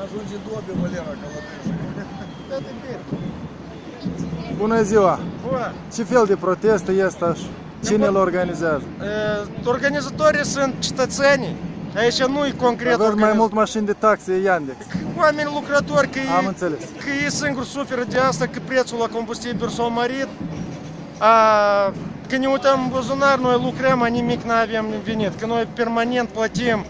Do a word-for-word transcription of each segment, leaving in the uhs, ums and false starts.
ajunge dobe Valera Călătâșă. Bună ziua! Bună! Ce fel de proteste este așa? Cine îl organizează? Organizatorii sunt cetățenii. Aici nu e concret. Aveți mai mult mașini de taxe Yandex. Oameni lucrători, că, Am ei, înțeles. că ei singuri suferă de asta, că prețul la combustibil s-a mărit. A, când ne uităm în buzunar, noi lucrăm, a nimic nu avem venit. Că noi permanent plătim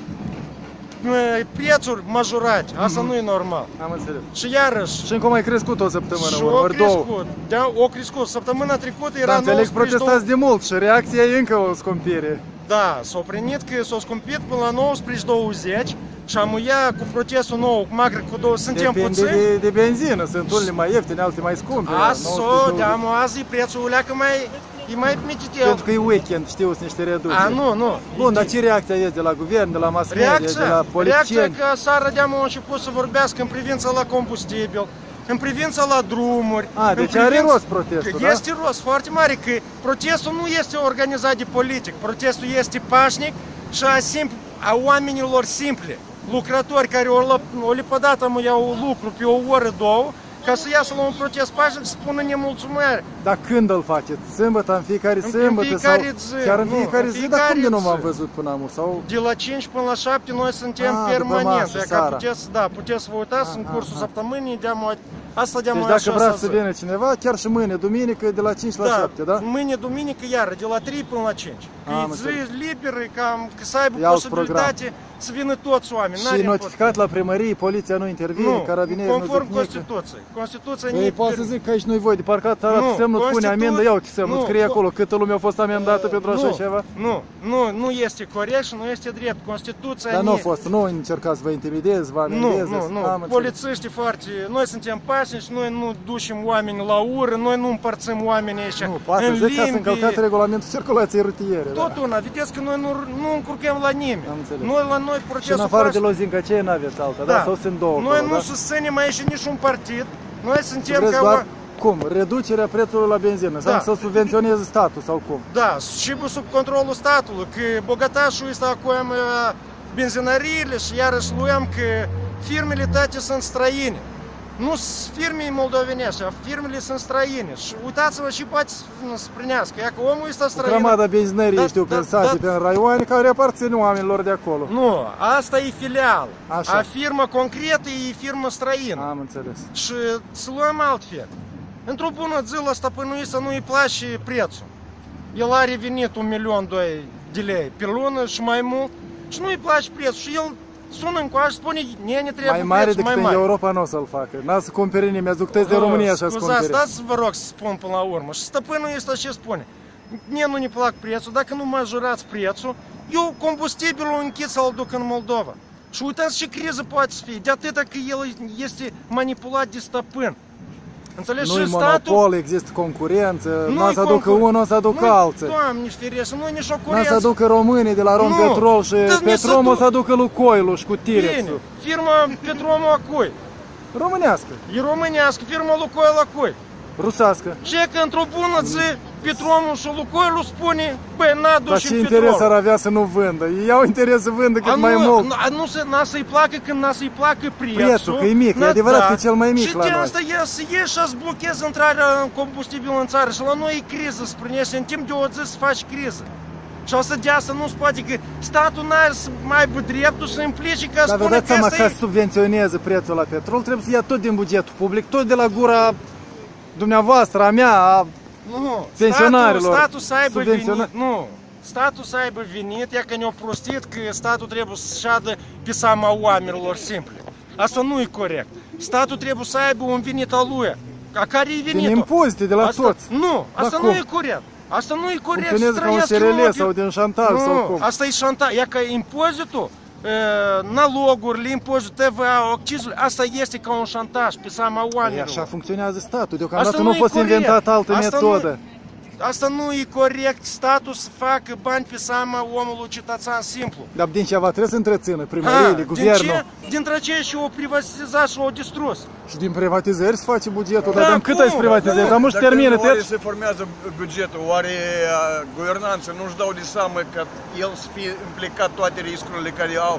prețuri majorate. Asta Mm-hmm. nu e normal. Am înțeles. Și iarăși... Și încă mai crescut o săptămână, Și ori o două. crescut. Da, o crescut. Săptămâna trecută era Dar înțeleg că nouăsprezece. protestați de mult și reacția e încă o scumpire. Da, s-a primit că s-a scumpit până la nouăsprezece douăzeci și am ia cu protestul nou, macro cu două, suntem Depinde puțini. de, de benzină, sunt unele mai ieftine, altele mai scumpe. Aso, da, mă, azi prețul leacă mai, e mai mititel. Pentru că e weekend, știu, sunt niște reduceri. A, nu, nu. Bun, dar ce reacția este de la guvern, de la mass media, de la Reacția, politicieni? reacția că seara de-am început să vorbească în privința la combustibil, în privința la drumuri. A, deci are rost protestul, da? Este rost foarte mare, că protestul nu este organizat de politic, protestul este pașnic și a, simpl, a oamenilor simple, lucrători care o lepădată mă iau lucru pe o oră, două, ca să iasă la un protest pașnic să spună nemulțumire. Dar când îl faceți? Sâmbătă, în fiecare În sâmbătă? fiecare sau zi, chiar în nu, fiecare în zi? Dar cum de nu fiecare v-am zi. văzut până acum? Sau... De la cinci până la șapte noi suntem A, după permanent. masă, Dacă seara. puteți, da, puteți să vă uitați în A, cursul a, a. săptămânii, de-am asta de-am Deci mai dacă așa vrea să zi. vină cineva, chiar și mâine, duminică, de la cinci la șapte, da? Mâine, duminică, iară, de la trei până la cinci. Că Am e zi înțeles. liberă, cam, că să aibă E alt posibilitate să vină toți oameni. Și notificat la primărie, poliția nu intervine, Nu, carabinerii nu conform zic nică. Constituției. Constituția Ei, ne poate să zic că aici nu-i voi de parcat, arată Nu, semnul, spune Constitu- amendă, ia uite semnul, nu, scrie co- acolo câtă lume a fost amendată pentru așa nu, ceva. Nu, nu, nu este corect și nu este drept. Constituția Dar ne... nu a fost, nu încercați să vă intimidezi, vă amendeze. Nu, nu, nu. Am înțeles. Polițiștii foarte... Noi suntem pașnici, noi nu ducem oameni la ură, noi nu împărțim oamenii aici Nu, poate în să zic că ați limbi. încălcat regulamentul circulației rutiere. Tot Da. una, vedeți că noi nu, nu încurcăm la nimeni. Am înțeles. Noi la noi Și în procesul afară de pașnic- lozincă, ce n-aveți alta, da? Sau sunt două Noi acolo, nu da? susținem aici niciun partid. Noi suntem Vreți ca... doar o- cum? Reducerea prețului la benzină, sau Da. să subvenționeze statul sau cum? Da, și sub controlul statului, că bogatașul este acum uh, benzinăriile și iarăși luăm că firmele toate sunt străine. Nu sunt firme moldovenești, firmele sunt străine. Și uitați-vă și poate să prinească. Ia că omul este O străin. grămadă benzinării, Da, știu, da, prin sate, da. prin raioane, care aparțin oamenilor de acolo. Nu, asta e filial. Așa. A firmă concretă e firmă străină. Am înțeles. Și să luăm altfel. Într-o bună zi la stăpânuiță nu îi place prețul. El are venit un milion, doi de lei pe lună și mai mult și nu îi place prețul. Și el sună în coașă și spune, ne, ne trebuie Mai mare prețul decât mai în mare. Europa nu o să-l facă. N-a să cumpere nimeni, aducteți de România așa să Scuzați, cumpere. dați vă rog să spun până la urmă. Și stăpânul ăsta ce spune? Mie nu ne plac prețul, dacă nu majorați prețul, eu combustibilul închid să-l duc în Moldova. Și uitați ce criză poate să fie, de atâta că el este manipulat de stăpân. Înțelegi? Nu-i Și statul... monopol, există concurență, nu o Nu-i să aducă concur- unul, o să aducă nu-i- alții. Doamne ferește, nu-i nici o Nu o să curență. aducă românii de la Rom Nu, Petrol și dar ne Petrom să o duc- să aducă Lucoilul și cu Bine, Tirexul. firma Petromul a cui? Românească, E românească, firma Lucoil a cui? rusească. Și că într-o bună zi Petromul și Lucoilul spune, băi, Dar n-aducem ce interes ar petrol. avea să nu vândă? Ei au interes să vândă cât A, mai nu, mult. Nu, nu se, n-a să-i placă când n-a să-i placă prețul. Prețul, că e mic, e Na, adevărat că e cel mai mic și la de noi. asta e să ieși și să blochezi intrarea în combustibil în țară. Și la noi e criză, să prinești în timp de o zi să faci criză. Și asta de asta nu se poate, că statul n-are să mai aibă dreptul să implice ca Dar vă spune dați că seama asta că e... să subvenționeze prețul la petrol, trebuie să ia tot din bugetul public, tot de la gura dumneavoastră, a mea, a Nu, pensionarilor. statul, statul să aibă subvenționa- venit, nu, statul să aibă venit, ea că ne-a prostit că statul trebuie să șadă pe seama oamenilor simple. Asta nu e corect. Statul trebuie să aibă un venit al lui. A care e din venitul? impozite de la Asta, toți. nu, Dar asta cum? nu e corect. Asta nu e corect. Funcționează să ca un trăiască S R L lumea pe- sau din șantaj sau cum. Nu, asta e șantaj. Ea că impozitul, e, nalogurile, impozitul, T V A, accizul, asta este ca un șantaj pe seama Ei, oamenilor. așa funcționează statul. Asta Deocamdată nu nu a e fost corect. inventată altă Asta nu- metodă. Asta nu e corect, statul să facă bani pe seama omului cetățean simplu. Dar din ceva trebuie să întrețină Ah, primăriile, din guvernul. ce? Dintre ce și o privatizat și o distrus. Și din privatizări se face bugetul. Da, Dar din cât ai să cum? privatizezi? Da. Dar nu și Dacă termină. oare te- se formează bugetul, oare uh, guvernanța nu-și dau de seamă că el să fie implicat toate riscurile care au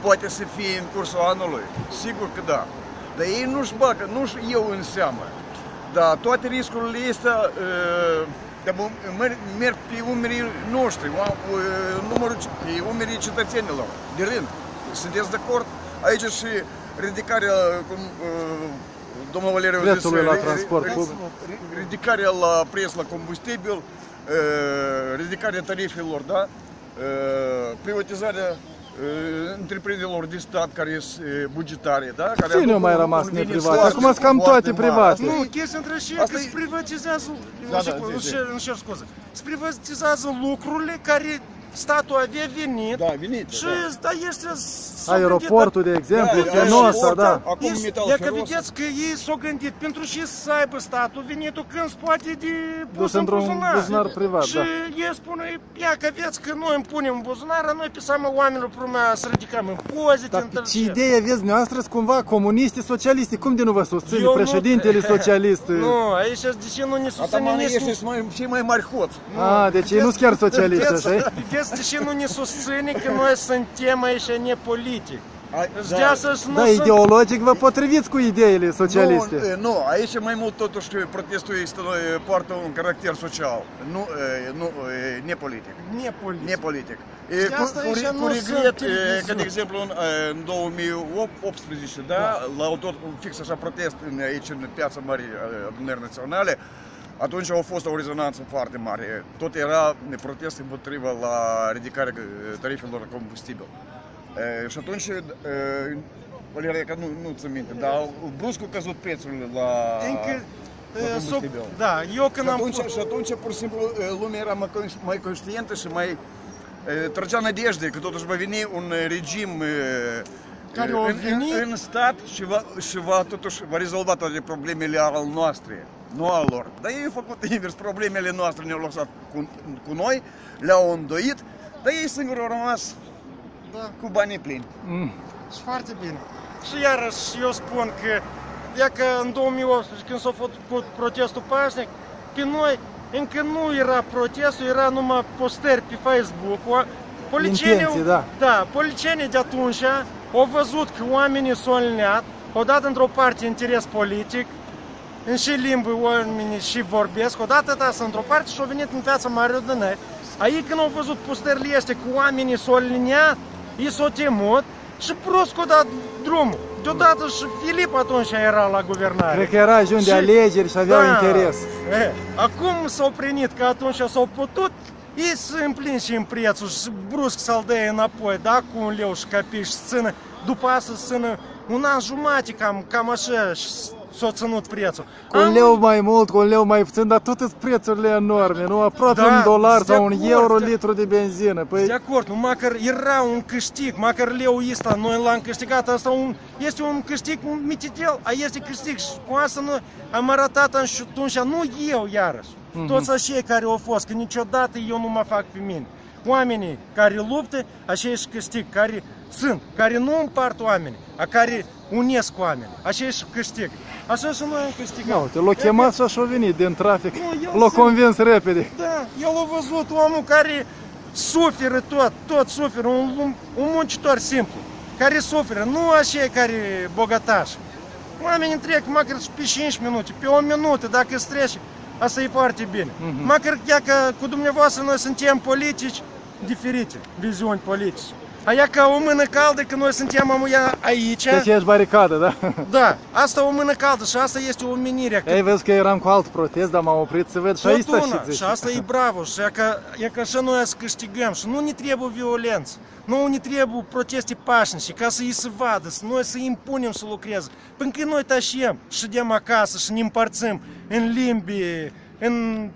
poate să fie în cursul anului. Sigur că da. Dar ei nu-și bagă, nu-și iau în seamă. Dar toate riscurile astea merg pe umerii noștri, numărul, pe umerii cetățenilor, de rând. Sunteți de acord? Aici și ridicarea, cum domnul Valeriu a zis, la transport public, ridicarea la preț la combustibil, ridicarea tarifelor, da? Privatizarea întreprinderilor de stat care sunt bugetare, da? Cine a mai rămas neprivat? Acum sunt cam toate private. Nu, chestia între și că se privatizează, îmi cer scuze, se privatizează lucrurile care statul avea venit, da, venit, și da. Ăștia aeroportul, de exemplu, Fenosa, da. Acum metal Ia că vedeți că ei s-au gândit pentru și să aibă statul venitul când se poate de pus în buzunar privat, și da. ei spune, ia că vedeți că noi îmi punem în buzunar, noi pe seama oamenilor prumea să ridicăm impozite. Dar ce idee aveți dumneavoastră cumva comunisti, socialisti? Cum de nu vă susține președintele socialist? Nu, aici de ce nu ne susține nici... Ăștia cei mai mari hoți. Ah, deci ei nu sunt chiar socialiști, așa? Vedeți de ce nu ne susține că noi suntem aici nepolitic. Da, ideologic vă potriviți cu ideile socialiste. Nu, aici mai mult totuși protestul este poartă un caracter social, nu, nu nepolitic. Nepolitic. Nepolitic. Cu regret, că de exemplu în două mii optsprezece, da, la tot fix așa protest aici în Piața Mare Adunării Naționale, atunci a fost o rezonanță foarte mare. Tot era protest împotriva la ridicarea tarifelor de combustibil. E, și atunci, Valeria, că nu, nu ți minte, dar brusc au căzut prețurile la, Încă, la combustibil. Da, eu când și am... Atunci, și atunci, pur și simplu, lumea era mai, mai conștientă și mai e, trăgea nădejde că totuși va veni un regim care o în, veni... în, în stat și va, și va, totuși, va rezolva toate problemele ale noastre, nu ale lor. Dar ei au făcut invers, problemele noastre ne-au lăsat cu, cu noi, le-au îndoit, dar ei singuri au rămas da. Cu banii plini. Mm. Și foarte bine. Și iarăși eu spun că, ia că în două mii optsprezece, când s-a făcut protestul pașnic, pe noi încă nu era protestul, era numai posteri pe Facebook. Intenții, da. Da, policienii de atunci au văzut că oamenii s-au alineat, au dat într-o parte interes politic, în și limbă oamenii și vorbesc, odată da, sunt într-o parte și au venit în Piața Mare Adunării. Aici când au văzut posterile astea că oamenii s-au aliniat, ei s-au temut și brusc au dat drumul. Deodată și Filip atunci era la guvernare. Cred că era ajun de alegeri și aveau da, interes. E, acum s-au prinit că atunci s-au putut, ei se împlin și în prețul și brusc să-l dea înapoi, da, cu un leu și capici și țină, după asta țină un an jumate, cam, cam așa s-a ținut prețul. Cu un leu mai mult, cu un leu mai puțin, dar tot sunt prețurile enorme, nu? Aproape da, un dolar sau un acord, euro de... litru de benzină. Păi... De acord, nu, măcar era un câștig, măcar leu ăsta, noi l-am câștigat, asta un, este un câștig mititel, a este câștig și cu asta noi am arătat atunci, nu eu iarăși, mm-hmm. toți aceia care au fost, că niciodată eu nu mă fac pe mine. Oamenii care luptă, aceiași câștig, care sunt, care nu împart oamenii, a care unesc oamenii, aceiași câștig. Așa și noi am câștigat. Nu, te l-a chemat și așa a venit din trafic, l-a convins repede. Da, el a văzut omul care suferă tot, tot suferă, un, un muncitor simplu, care suferă, nu aceia care bogătași. Oamenii trec măcar pe cinci minute, pe o minută, dacă îți trece, asta e foarte bine. Mm-hmm. Măcar că cu dumneavoastră noi suntem politici diferite, viziuni politice. Aia ca o mână caldă, că noi suntem amuia aici. Deci ești baricadă, da? Da, asta o mână caldă și asta este o umenire. Ei, vezi că eram cu alt protest, dar m-am oprit să ved și aici și asta e bravo, și e că, e că și noi să câștigăm și nu ne trebuie violență, nu ne trebuie proteste pașnice, ca să îi se vadă, să noi să îi impunem să lucreze. Până când noi tașiem și dăm acasă și ne împărțim în limbi, în,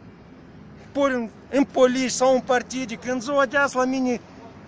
în poliși sau în partide, când ziua de azi la mine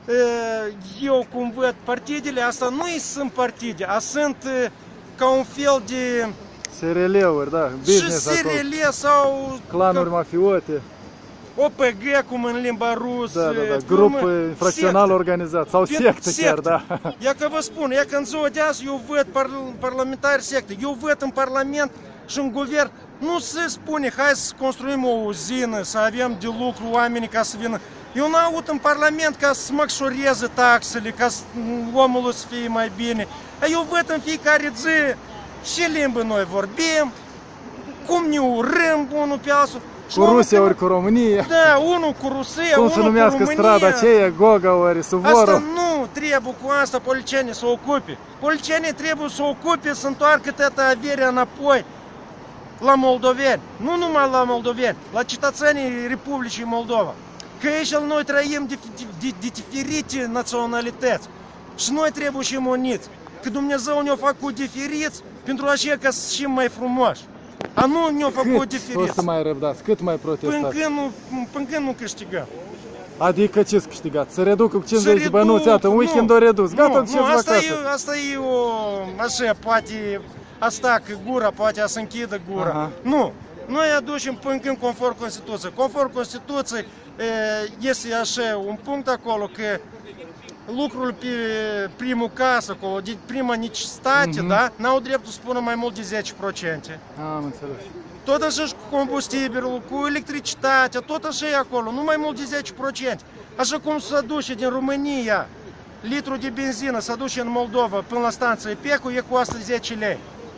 eu cum văd partidele, asta nu sunt partide, a sunt ca un fel de S R L-uri, da, business și S R L sau clanuri mafiote, O P G, cum în limba rusă, da, da, da, grup infracțional organizat sau sectă chiar, da. Ia că vă spun, ia că în ziua de azi eu văd parlamentari secte, eu văd în Parlament și în guvern Nu se spune, hai să construim o uzină, să avem de lucru oamenii ca să vină. Eu n-aud în Parlament ca să mășoreze taxele, ca să omul să fie mai bine. Eu văd în fiecare zi ce limbă noi vorbim, cum ne urâm unul pe altul. Cu Rusia ori cu România. Da, unul cu Rusia, cum unul se cu numească România. strada aceea, Goga ori Suvorov. Asta nu trebuie cu asta policienii să ocupe. Policienii trebuie să ocupe, să întoarcă toată averea înapoi la moldoveni. Nu numai la moldoveni, la cetățenii Republicii Moldova. Că aici noi trăim de, de, de, de diferite naționalități. Și noi trebuie și uniți. Că Dumnezeu ne-a făcut diferiți pentru așa ca să fim mai frumoși. A nu ne-a făcut diferiți. Cât o să mai răbdați? Cât mai protestați? Până când nu, până când nu câștigăm. Adică ce-ți câștigați? Să reducă cu cincizeci de bănuți, iată, un weekend o redus, gata, nu, duceți nu, la asta casă. E, asta e o, așa, poate, asta că gura, poate a să închidă gura. Aha. Nu, noi aducem până când conform Constituției. Conform Constituției este așa un punct acolo că lucrul pe primul casă, acolo, de prima necesitate, mm-hmm. da, n-au dreptul să spună mai mult de zece la sută. Am înțeles. Tot așa și cu combustibilul, cu electricitatea, tot așa e acolo, nu mai mult de zece la sută. Așa cum se duce din România litru de benzină, se duce în Moldova până la stanța Ipecu, e cu asta zece lei.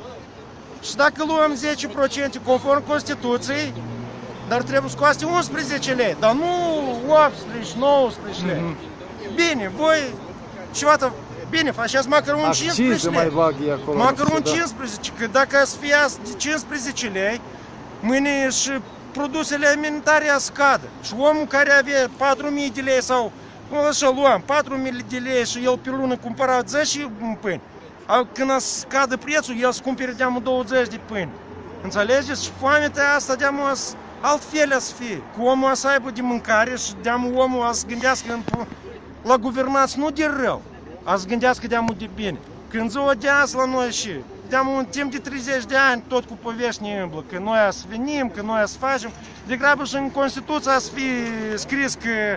Și dacă luăm zece la sută conform Constituției, dar trebuie să coste unsprezece lei, dar nu optsprezece, nouăsprezece lei. Mm-hmm. Bine, voi ceva, bine, faceți măcar un cincisprezece lei. Mai bag acolo, măcar un cincisprezece, că dacă ați fi azi de cincisprezece lei, mâine și produsele alimentare scadă. Și omul care avea patru mii de lei sau, așa luam, patru mii de lei și el pe lună cumpăra zece pâini, când scadă prețul, el să cumpere de-amul douăzeci de pâini. Înțelegeți? Și foamea asta de-amul altfel să fie. Cu omul să aibă de mâncare și de-amul omul să gândească în, la guvernați nu de rău, a să gândească de-amul de bine. Când ziua de azi la noi și de-amul în timp de treizeci de ani tot cu povești ne îmblă, că noi să venim, că noi să facem, degrabă și în Constituția să fie scris că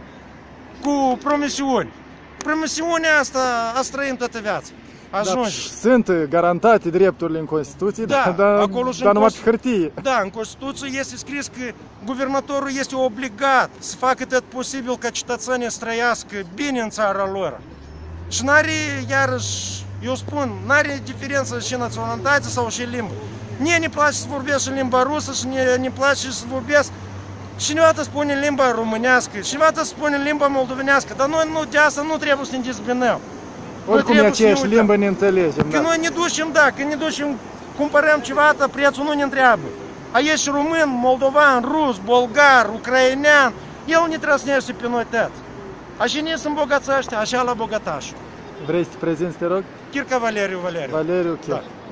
cu promisiuni. Promisiunea asta a trăim toată viața. Ajunge. Da, sunt garantate drepturile în Constituție, da, dar, acolo dar numai pe hârtie. Da, în Constituție este scris că guvernatorul este obligat să facă tot posibil ca cetățenii să trăiască bine în țara lor. Și n-are, iarăși, eu spun, n-are diferență și naționalitate sau și limbă. Mie ne place să vorbesc și limba rusă și ne, ne place să vorbesc. Cineva te spune în limba românească, cineva te spune în limba moldovenească, dar noi nu, de asta nu trebuie să ne dezbinăm. Oricum e aceeași limbă, ne înțelegem. Că da. noi ne ducem, da, când ne ducem, cumpărăm ceva, prețul nu ne întreabă. A ești român, moldovan, rus, bulgar, ucrainean, el ne trăsnește pe noi toți. Așa ne sunt bogățăște, așa la bogătașul. Vrei să te prezinți, te rog? Chirca Valeriu Valeriu. Valeriu Chirca. Da.